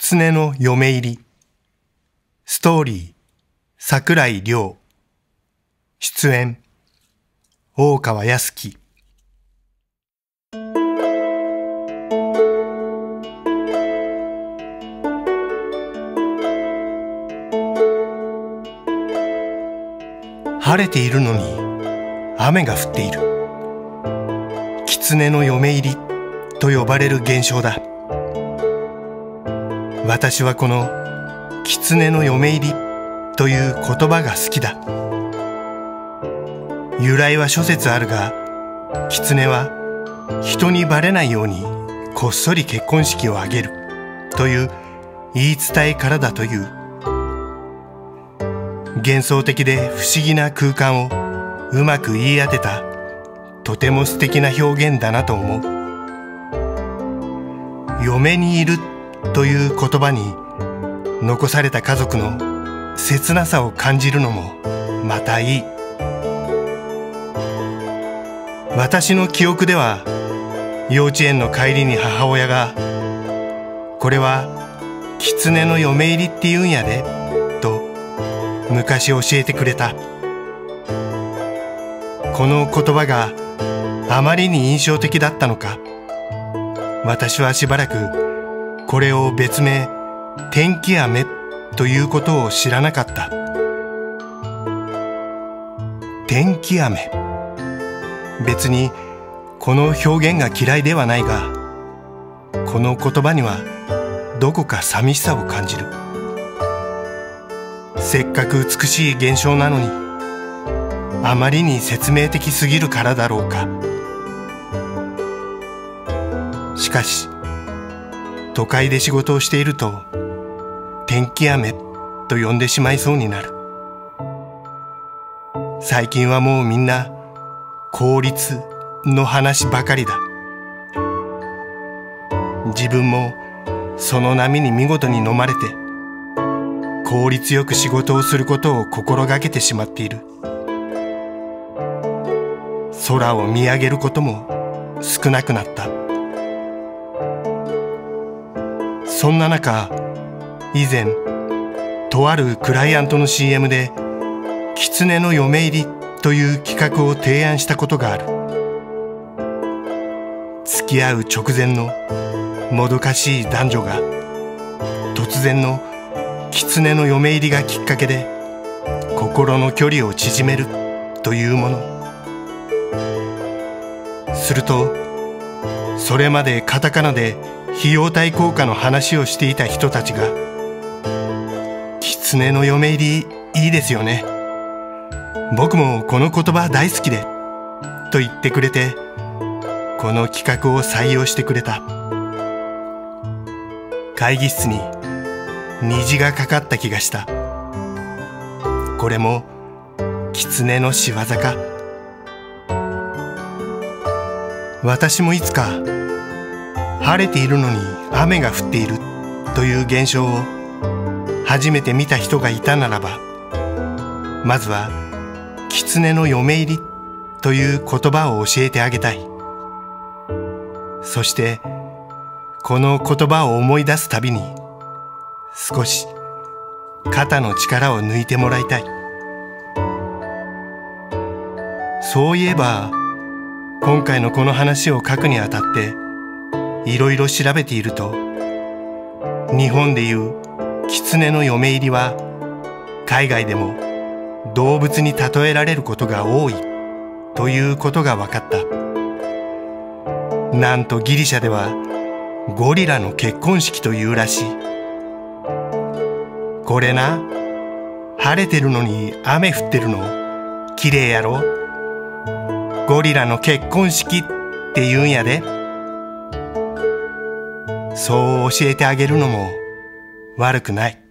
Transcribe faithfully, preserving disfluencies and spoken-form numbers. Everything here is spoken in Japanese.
狐の嫁入り。ストーリー、桜井亮。出演、大川康樹。晴れているのに雨が降っている。狐の嫁入りと呼ばれる現象だ。私はこの狐の嫁入りという言葉が好きだ。由来は諸説あるが、狐は人にバレないようにこっそり結婚式を挙げるという言い伝えからだという。幻想的で不思議な空間をうまく言い当てたとても素敵な表現だなと思う。嫁にいるという言葉に残された家族の切なさを感じるのもまたいい。私の記憶では幼稚園の帰りに母親が「これは狐の嫁入りって言うんやで」と昔教えてくれた。この言葉があまりに印象的だったのか、私はしばらくこれを別名天気雨ということを知らなかった。天気雨。別にこの表現が嫌いではないが、この言葉にはどこか寂しさを感じる。せっかく美しい現象なのに、あまりに説明的すぎるからだろうか。しかし都会で仕事をしていると天気雨と呼んでしまいそうになる。最近はもうみんな効率の話ばかりだ。自分もその波に見事に飲まれて効率よく仕事をすることを心がけてしまっている。空を見上げることも少なくなった。そんな中、以前とあるクライアントの シーエム で狐の嫁入りという企画を提案したことがある。付き合う直前のもどかしい男女が突然の狐の嫁入りがきっかけで心の距離を縮めるというもの。するとそれまでカタカナで費用対効果の話をしていた人たちが「狐の嫁入りいいですよね。僕もこの言葉大好きで」と言ってくれて、この企画を採用してくれた。会議室に虹がかかった気がした。これも狐の仕業か。私もいつか晴れているのに雨が降っているという現象を初めて見た人がいたならば、まずは狐の嫁入りという言葉を教えてあげたい。そしてこの言葉を思い出すたびに少し肩の力を抜いてもらいたい。そういえば今回のこの話を書くにあたっていろいろ調べていると、日本でいう狐の嫁入りは海外でも動物に例えられることが多いということが分かった。なんとギリシャではゴリラの結婚式というらしい。これな、晴れてるのに雨降ってるの綺麗やろ。ゴリラの結婚式って言うんやで。そう教えてあげるのも悪くない。